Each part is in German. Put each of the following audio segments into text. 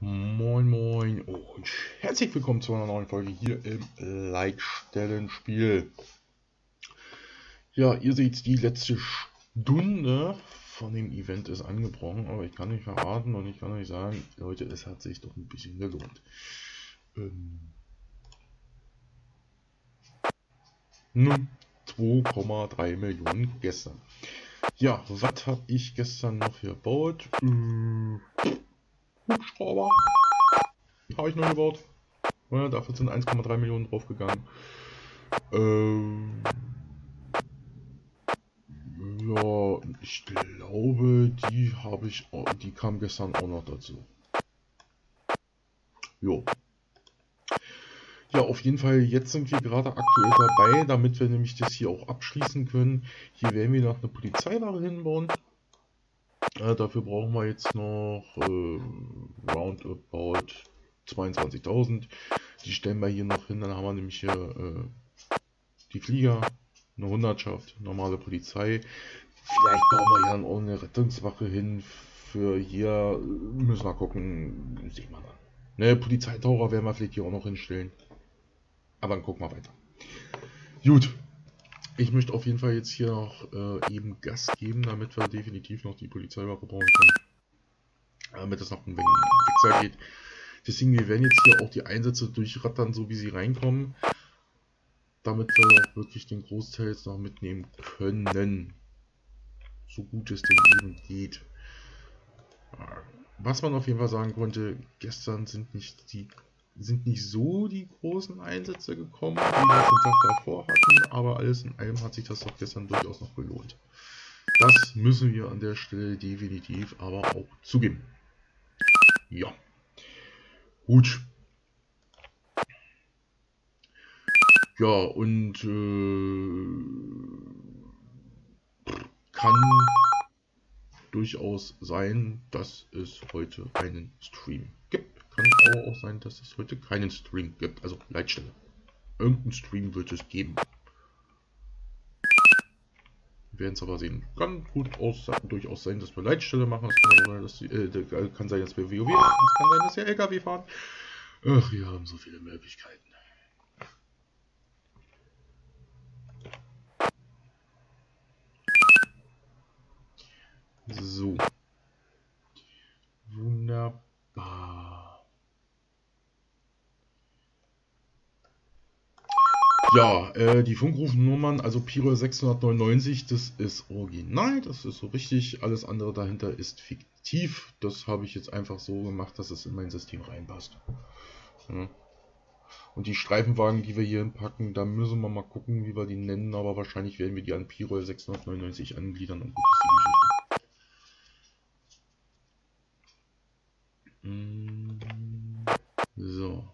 Moin Moin und herzlich willkommen zu einer neuen Folge hier im Leitstellenspiel. Ja, ihr seht, die letzte Stunde von dem Event ist angebrochen, aber ich kann nicht verraten und ich kann euch sagen, Leute, es hat sich doch ein bisschen gelohnt. 2,3 Millionen gestern. Ja, was habe ich gestern noch gebaut? Hubschrauber habe ich neu gebaut. Ja, dafür sind 1,3 Millionen draufgegangen. Ja, ich glaube, die kam gestern auch noch dazu. Jo. Ja, auf jeden Fall, jetzt sind wir gerade aktuell dabei, damit wir nämlich das hier auch abschließen können. Hier werden wir noch eine Polizeiwache hinbauen. Dafür brauchen wir jetzt noch roundabout 22.000. Die stellen wir hier noch hin, dann haben wir nämlich hier die Flieger, eine Hundertschaft, normale Polizei. Vielleicht bauen wir ja dann auch eine Rettungswache hin für hier. Müssen wir gucken. Sehen wir dann. Ne, Polizeitaucher werden wir vielleicht hier auch noch hinstellen. Aber dann gucken wir weiter. Gut. Ich möchte auf jeden Fall jetzt hier noch eben Gas geben, damit wir definitiv noch die Polizeiwache bauen können. Damit es noch ein wenig Wechsel geht. Deswegen, wir werden jetzt hier auch die Einsätze durchrattern, so wie sie reinkommen. Damit wir auch wirklich den Großteil jetzt noch mitnehmen können. So gut es denn eben geht. Was man auf jeden Fall sagen konnte, gestern sind nicht so die großen Einsätze gekommen, wie wir es den Tag davor hatten, aber alles in allem hat sich das doch gestern durchaus noch gelohnt. Das müssen wir an der Stelle definitiv aber auch zugeben. Ja. Gut. Ja, und kann durchaus sein, dass es heute einen Stream gibt. Kann aber auch sein, dass es heute keinen Stream gibt. Also Leitstelle. Irgendeinen Stream wird es geben. Wir werden es aber sehen. Kann durchaus sein, dass wir Leitstelle machen. Das kann, aber sein, kann sein, dass wir WoW machen. Es kann sein, dass wir LKW fahren. Ach, wir haben so viele Möglichkeiten. So. Wunderbar. Ja, die Funkrufnummern, also Piro 699, das ist original, das ist so richtig. Alles andere dahinter ist fiktiv. Das habe ich jetzt einfach so gemacht, dass es in mein System reinpasst. Ja. Und die Streifenwagen, die wir hier hinpacken, da müssen wir mal gucken, wie wir die nennen, aber wahrscheinlich werden wir die an Piro 699 angliedern und gut ist die Geschichte. So.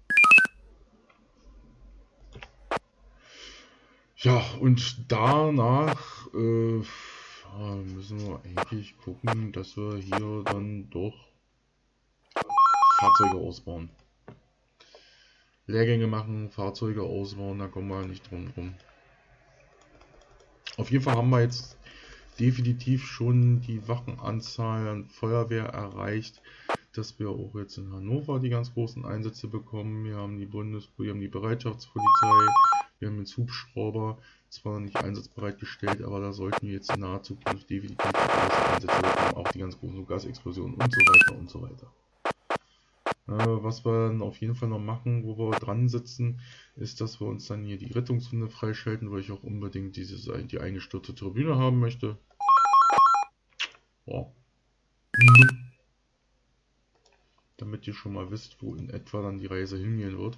Ja, und danach müssen wir eigentlich gucken, dass wir hier dann doch Fahrzeuge ausbauen. Lehrgänge machen, Fahrzeuge ausbauen, da kommen wir nicht drum rum. Auf jeden Fall haben wir jetzt definitiv schon die Wachenanzahl an Feuerwehr erreicht, dass wir auch jetzt in Hannover die ganz großen Einsätze bekommen. Wir haben wir haben die Bereitschaftspolizei, wir haben den Hubschrauber, zwar nicht einsatzbereit gestellt, aber da sollten wir jetzt in naher Zukunft definitiv die großen Einsätze bekommen, auch die ganz großen Gasexplosionen und so weiter und so weiter. Was wir dann auf jeden Fall noch machen, wo wir dran sitzen, ist, dass wir uns dann hier die Rettungshunde freischalten, weil ich auch unbedingt die eingestürzte Tribüne haben möchte. Ja. Damit ihr schon mal wisst, wo in etwa dann die Reise hingehen wird.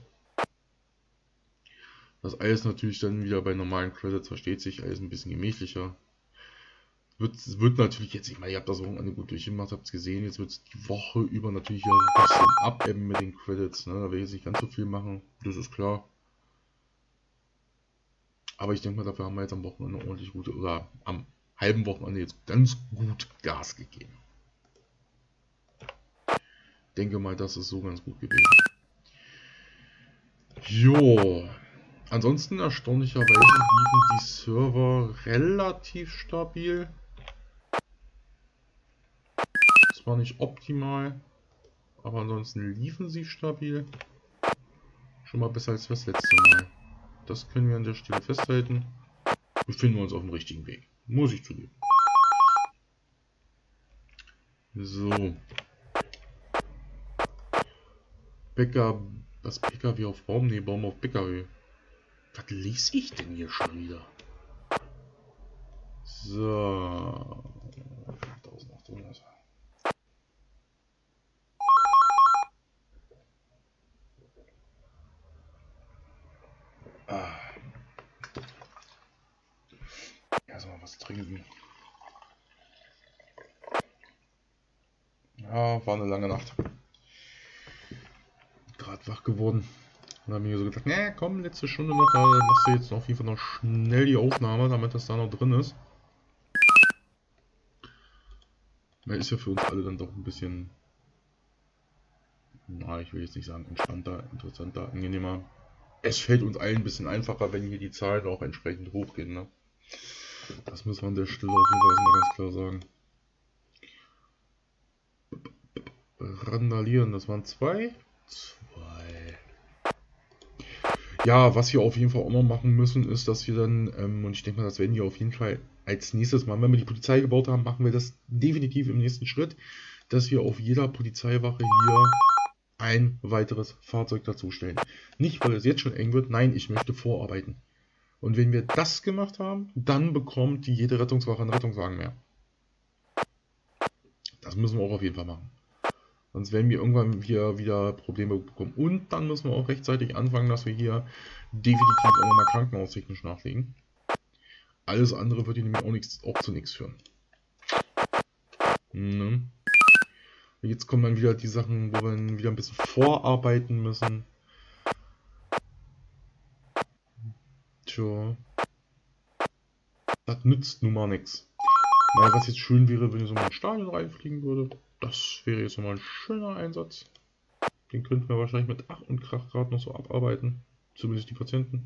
Das alles natürlich dann wieder bei normalen Credits, versteht sich, alles ein bisschen gemächlicher. Wird natürlich jetzt, ich meine, ihr habt das Wochenende gut durchgemacht, habt es gesehen, jetzt wird es die Woche über natürlich ein bisschen abebben mit den Credits, ne? Da werde ich jetzt nicht ganz so viel machen, das ist klar. Aber ich denke mal, dafür haben wir jetzt am Wochenende ordentlich gut, oder am halben Wochenende jetzt ganz gut Gas gegeben. Ich denke mal, das ist so ganz gut gewesen. Jo. Ansonsten erstaunlicherweise liefen die Server relativ stabil. Zwar nicht optimal, Aber ansonsten liefen sie stabil. Schon mal besser als das letzte Mal. Das können wir an der Stelle festhalten. Befinden wir uns auf dem richtigen Weg. Muss ich zugeben. So. Bäcker. Was PKW auf Baum? Ne, Baum auf PKW. Was lese ich denn hier schon wieder? So. 1800. Ah. Erstmal was trinken. Ja, war eine lange Nacht. Gerade wach geworden. Und habe mir so gedacht, na komm, letzte Stunde noch, da machst du jetzt auf jeden Fall noch schnell die Aufnahme, damit das da noch drin ist. Weil ist ja für uns alle dann doch ein bisschen, na, ich will jetzt nicht sagen entspannter, interessanter, angenehmer. Es fällt uns allen ein bisschen einfacher, wenn hier die Zahlen auch entsprechend hochgehen, ne? Das muss man an der Stelle auf jeden Fall erstmal ganz klar sagen. Randalieren, das waren zwei. Ja, was wir auf jeden Fall auch noch machen müssen, ist, dass wir dann, und ich denke mal, das werden wir auf jeden Fall als nächstes machen, wenn wir die Polizei gebaut haben, machen wir das definitiv im nächsten Schritt, dass wir auf jeder Polizeiwache hier ein weiteres Fahrzeug dazustellen. Nicht, weil es jetzt schon eng wird, nein, ich möchte vorarbeiten. Und wenn wir das gemacht haben, dann bekommt jede Rettungswache einen Rettungswagen mehr. Das müssen wir auch auf jeden Fall machen. Sonst werden wir irgendwann hier wieder Probleme bekommen. Und dann müssen wir auch rechtzeitig anfangen, dass wir hier definitiv auch nochmal krankenhaustechnisch nachlegen. Alles andere wird hier nämlich auch zu nichts führen. Ne? Jetzt kommen dann wieder die Sachen, wo wir dann wieder ein bisschen vorarbeiten müssen. Tja. Das nützt nun mal nichts. Weil was jetzt schön wäre, wenn ihr so mal ins Stadion reinfliegen würde. Das wäre jetzt nochmal ein schöner Einsatz. Den könnten wir wahrscheinlich mit Ach und Krach gerade noch so abarbeiten. Zumindest die Patienten.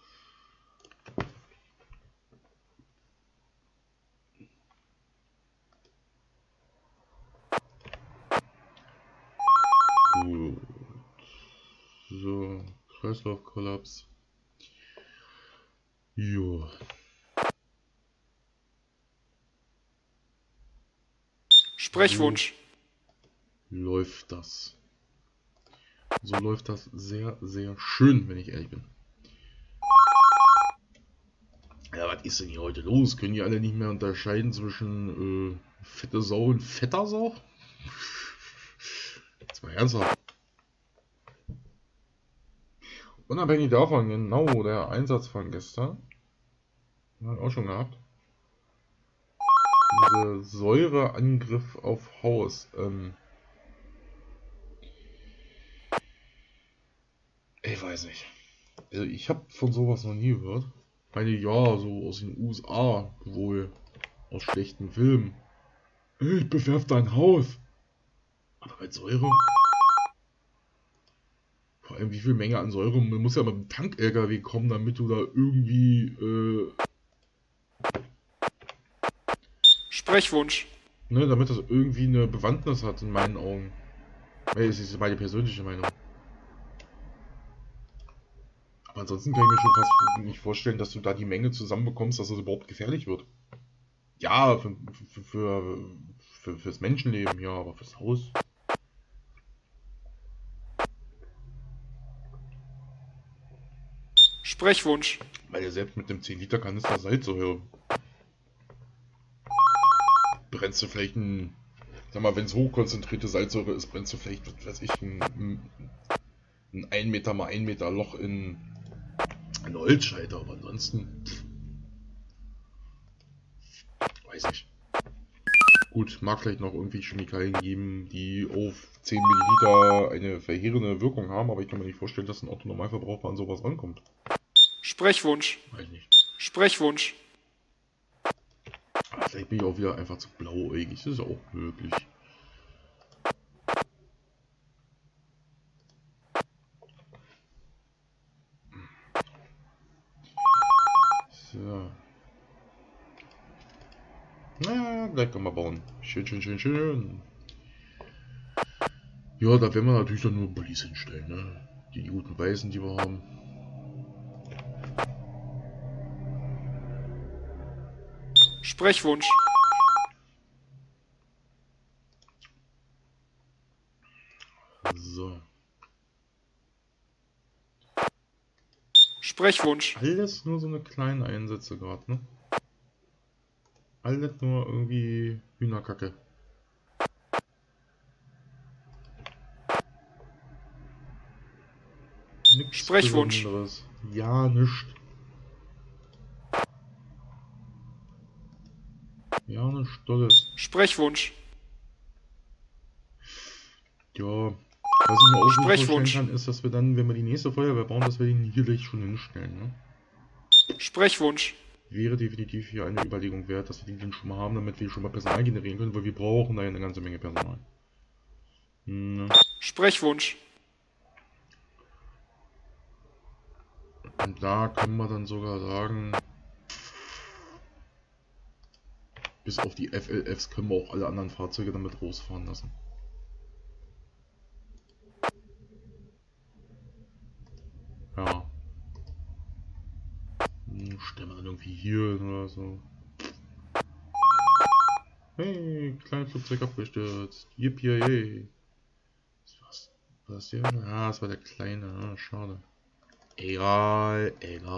Gut. So, Kreislaufkollaps. Jo. Sprechwunsch. So läuft das. So läuft das sehr, sehr schön, wenn ich ehrlich bin. Ja, was ist denn hier heute los? Können die alle nicht mehr unterscheiden zwischen fette Sau und fetter Sau? Jetzt mal ernsthaft. Unabhängig davon, genau, der Einsatz von gestern. Haben wir auch schon gehabt. Diese Säureangriff auf Haus. Ich weiß nicht. Also ich habe von sowas noch nie gehört. Meine, ja, so aus den USA wohl. Aus schlechten Filmen. Ich bewerf dein Haus. Aber mit Säure? Vor allem, wie viel Menge an Säure? Man muss ja mit dem Tank-LKW kommen, damit du da irgendwie, Sprechwunsch. ne, damit das irgendwie eine Bewandtnis hat, in meinen Augen. Das ist meine persönliche Meinung. Aber ansonsten kann ich mir schon fast nicht vorstellen, dass du da die Menge zusammenbekommst, dass das überhaupt gefährlich wird. Ja, fürs Menschenleben, ja, aber fürs Haus. Sprechwunsch. Weil ja selbst mit dem 10 Liter Kanister Salzsäure brennst du vielleicht sag mal, wenn es hochkonzentrierte Salzsäure ist, brennst du vielleicht, was weiß ich, ein 1 Meter mal 1 Meter Loch in eine Holzscheite, aber ansonsten weiß ich. Gut, mag vielleicht noch irgendwie Chemikalien geben, die auf 10 Milliliter eine verheerende Wirkung haben, aber ich kann mir nicht vorstellen, dass ein Autonormalverbraucher an sowas rankommt. Sprechwunsch. Weiß nicht. Sprechwunsch. Aber vielleicht bin ich auch wieder einfach zu blauäugig, das ist auch möglich. So. Na, gleich können wir bauen. Schön, schön, schön, schön. Ja, da werden wir natürlich dann nur Bullis hinstellen, ne? Die guten Weißen, die wir haben. Sprechwunsch. So. Sprechwunsch. Alles nur so eine kleine Einsätze gerade, ne? Alles nur irgendwie Hühnerkacke. Nichts Sprechwunsch. Besonderes. Ja, nichts. Ja, nichts Tolles. Sprechwunsch. Ja, was ich mir auch gut vorstellen Sprechwunsch. kann, ist, dass wir dann, wenn wir die nächste Feuerwehr bauen, dass wir den hier gleich schon hinstellen, ne? Sprechwunsch. Wäre definitiv hier eine Überlegung wert, dass wir den schon mal haben, damit wir schon mal Personal generieren können, weil wir brauchen da ja eine ganze Menge Personal. Ne? Sprechwunsch. Und da können wir dann sogar sagen, bis auf die FLFs können wir auch alle anderen Fahrzeuge damit rausfahren lassen. Ja. Stellen wir dann irgendwie hier hin oder so. Hey, Kleinflugzeug abgestürzt. Yippie. Was war das hier? Ah, das war der kleine. Ah, schade. Egal.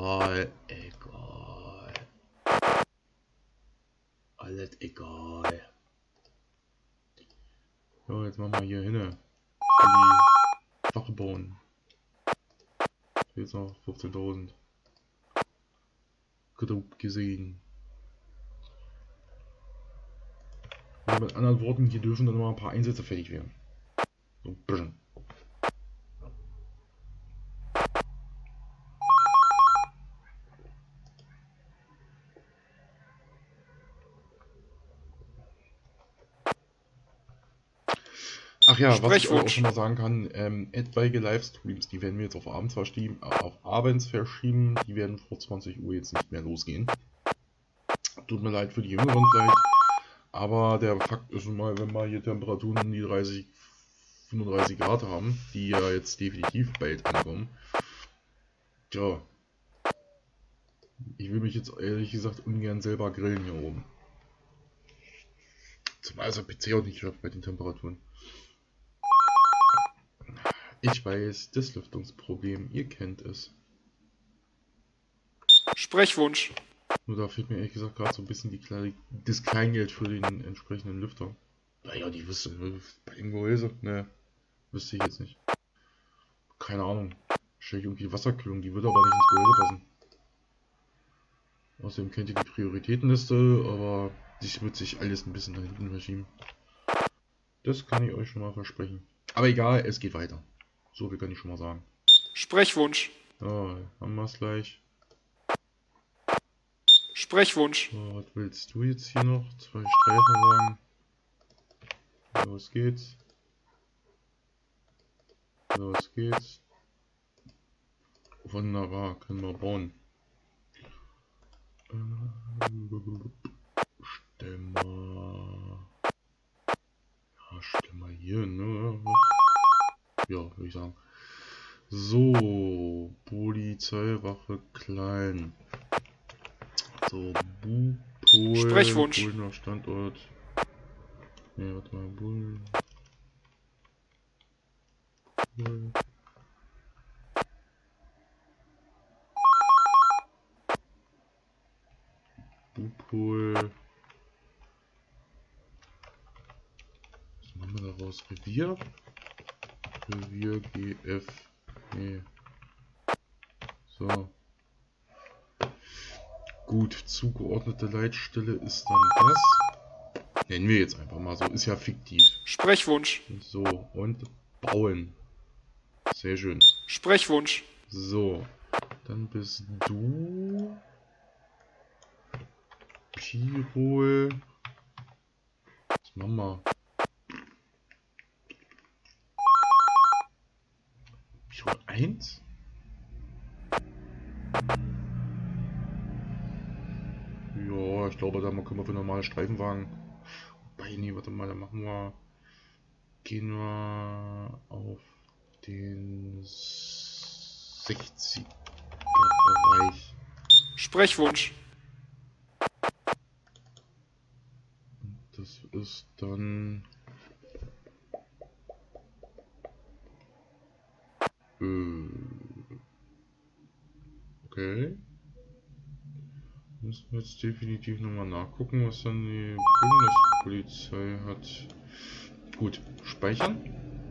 Alles egal. So, jetzt machen wir hier hin. Die Wache bauen. Jetzt noch 15.000. Grob gesehen. Also mit anderen Worten, hier dürfen dann noch mal ein paar Einsätze fertig werden. So ein bisschen. Ach ja, was ich euch auch schon mal sagen kann, etwaige Livestreams, die werden wir jetzt auf abends verschieben, die werden vor 20 Uhr jetzt nicht mehr losgehen. Tut mir leid für die Jüngeren vielleicht, aber der Fakt ist schon mal, wenn wir hier Temperaturen um die 30, 35 Grad haben, die ja jetzt definitiv bald ankommen, tja, ich will mich jetzt ehrlich gesagt ungern selber grillen hier oben. Zumal es der PC auch nicht schafft bei den Temperaturen. Ich weiß, das Lüftungsproblem, ihr kennt es. Sprechwunsch. Nur da fehlt mir ehrlich gesagt gerade so ein bisschen das Kleingeld für den entsprechenden Lüfter. Naja, die wüsste, bei dem Gehäuse? Ne, wüsste ich jetzt nicht. Keine Ahnung. Wahrscheinlich irgendwie die Wasserkühlung, die würde aber nicht ins Gehäuse passen. Außerdem kennt ihr die Prioritätenliste, aber das wird sich alles ein bisschen nach hinten verschieben. Das kann ich euch schon mal versprechen. Aber egal, es geht weiter. So viel kann ich schon mal sagen. Sprechwunsch. Ja, haben wir es gleich. Sprechwunsch. So, was willst du jetzt hier noch? 2 Streifenwagen. Los geht's. Los geht's. Wunderbar, können wir bauen. Stellen wir hier, ne? Ja, würde ich sagen. So, Polizeiwache klein. So, Polen. Sprechwunsch. Polener Standort. Ne, warte mal, Polen. Bupol. Was machen wir daraus? Revier? Revier GF. Nee. So. Gut, zugeordnete Leitstelle ist dann das. Nennen wir jetzt einfach mal so. Ist ja fiktiv. Sprechwunsch. So, und bauen. Sehr schön. Sprechwunsch. So, dann bist du Pirol. Was machen wir? Pirol 1? Ja, ich glaube, da können wir für normale Streifenwagen. Wobei, nee, warte mal, da machen wir. Gehen wir auf den 60er Bereich. Sprechwunsch. Das ist dann okay. Müssen wir jetzt definitiv nochmal nachgucken, was dann die Bundespolizei hat. Gut, speichern.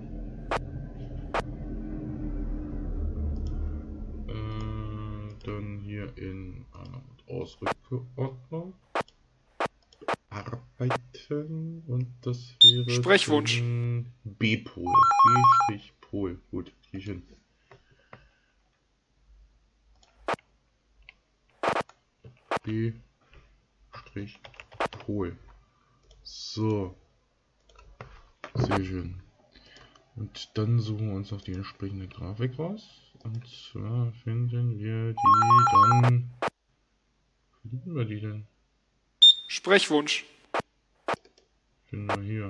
Dann hier in An- und Ausrückeordnung arbeiten und das wäre Sprechwunsch. B-Pol. B-Pol. Gut, krieg ich hin. B-Pol. So. Sehr schön. Und dann suchen wir uns noch die entsprechende Grafik raus. Und zwar finden wir die dann. Finden wir die denn? Sprechwunsch. Finden wir hier.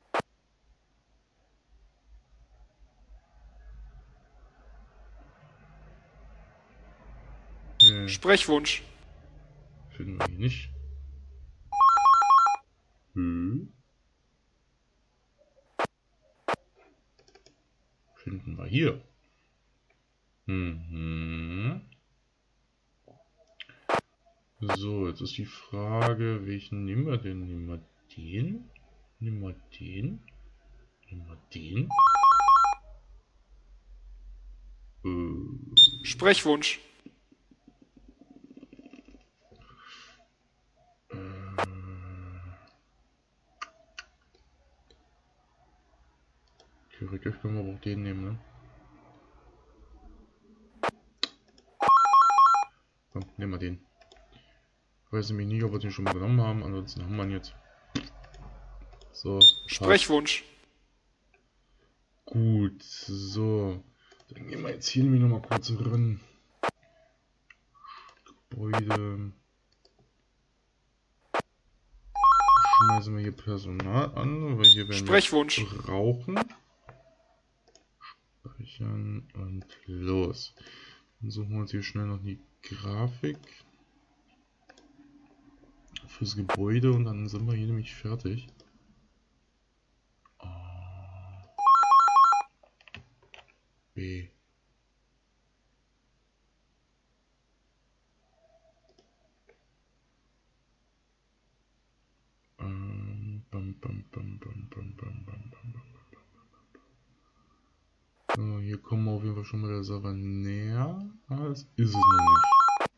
Nee, Sprechwunsch. finden wir hier nicht. Finden wir hier. So, jetzt ist die Frage, welchen nehmen wir denn? Nehmen wir den? Nehmen wir den? Nehmen wir den? Sprechwunsch. Theoretisch können wir aber auch den nehmen, ne? Komm, nehmen wir den. Ich weiß nämlich nicht, ob wir den schon mal genommen haben, ansonsten haben wir ihn jetzt. So. Sprechwunsch. Gut, so. Dann gehen wir jetzt hier nämlich nochmal kurz ran. Gebäude. Schmeißen wir hier Personal an, weil hier werden Sprechwunsch. wir brauchen. Speichern und los. Dann suchen wir uns hier schnell noch die Grafik fürs Gebäude und dann sind wir hier nämlich fertig. B. So, hier kommen wir auf jeden Fall schon mal der Sache näher. Aber das ist es noch nicht.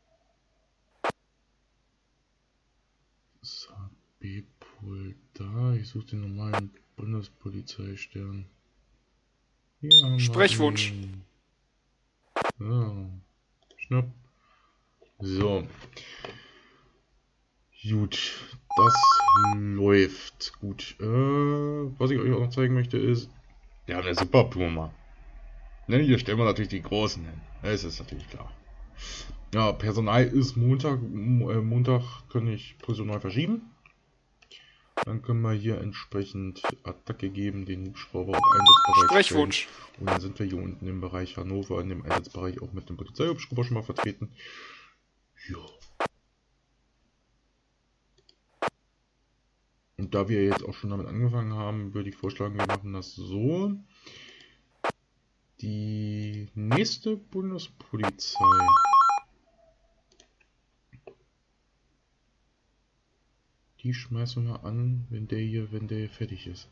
So, B-Pol da. Ich suche den normalen Bundespolizeistern. Hier haben Sprechwunsch. wir ihn. So. Schnapp. So. Gut. Das läuft. Gut. Was ich euch auch noch zeigen möchte ist, wir haben eine super Puma. Ne, hier stellen wir natürlich die großen hin. Das ist natürlich klar. Ja, Personal ist Montag. Montag kann ich Personal verschieben. Dann können wir hier entsprechend Attacke geben, den Hubschrauber auf Einsatzbereich Sprechwunsch. stellen. Und dann sind wir hier unten im Bereich Hannover, in dem Einsatzbereich auch mit dem Polizeihubschrauber schon mal vertreten. Ja. Und da wir jetzt auch schon damit angefangen haben, würde ich vorschlagen, wir machen das so. Die nächste Bundespolizei. Die schmeißen wir an, wenn der hier fertig ist.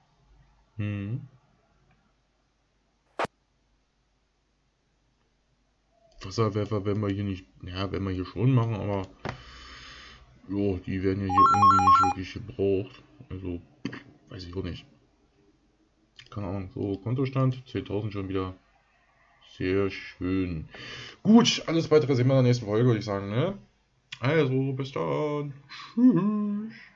Wasserwerfer werden wir hier nicht, ja, werden wir hier schon machen, aber jo, die werden ja hier irgendwie nicht wirklich gebraucht. Also, weiß ich auch nicht. Keine Ahnung, so Kontostand, 10.000 schon wieder. Sehr schön. Gut, alles weitere sehen wir in der nächsten Folge, würde ich sagen, ne? Also, bis dann. Tschüss.